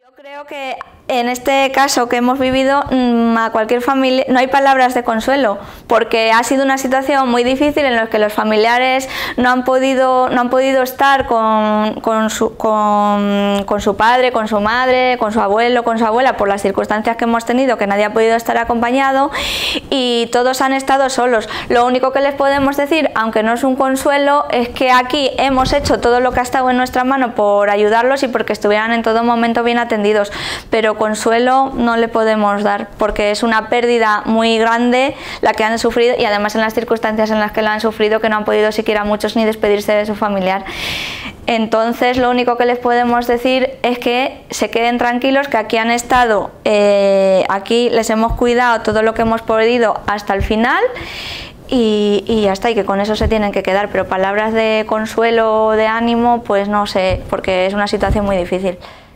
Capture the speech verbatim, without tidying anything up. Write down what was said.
Yo creo que en este caso que hemos vivido, a cualquier familia no hay palabras de consuelo, porque ha sido una situación muy difícil en la que los familiares no han podido, no han podido estar con, con, su, con, con su padre, con su madre, con su abuelo, con su abuela, por las circunstancias que hemos tenido, que nadie ha podido estar acompañado y todos han estado solos. Lo único que les podemos decir, aunque no es un consuelo, es que aquí hemos hecho todo lo que ha estado en nuestra mano por ayudarlos y porque estuvieran en todo momento bien atendidos, pero consuelo no le podemos dar porque es una pérdida muy grande la que han sufrido y además en las circunstancias en las que la han sufrido, que no han podido siquiera muchos ni despedirse de su familiar. Entonces lo único que les podemos decir es que se queden tranquilos, que aquí han estado, eh, aquí les hemos cuidado todo lo que hemos podido hasta el final y, y ya está, y que con eso se tienen que quedar, pero palabras de consuelo o de ánimo pues no sé, porque es una situación muy difícil.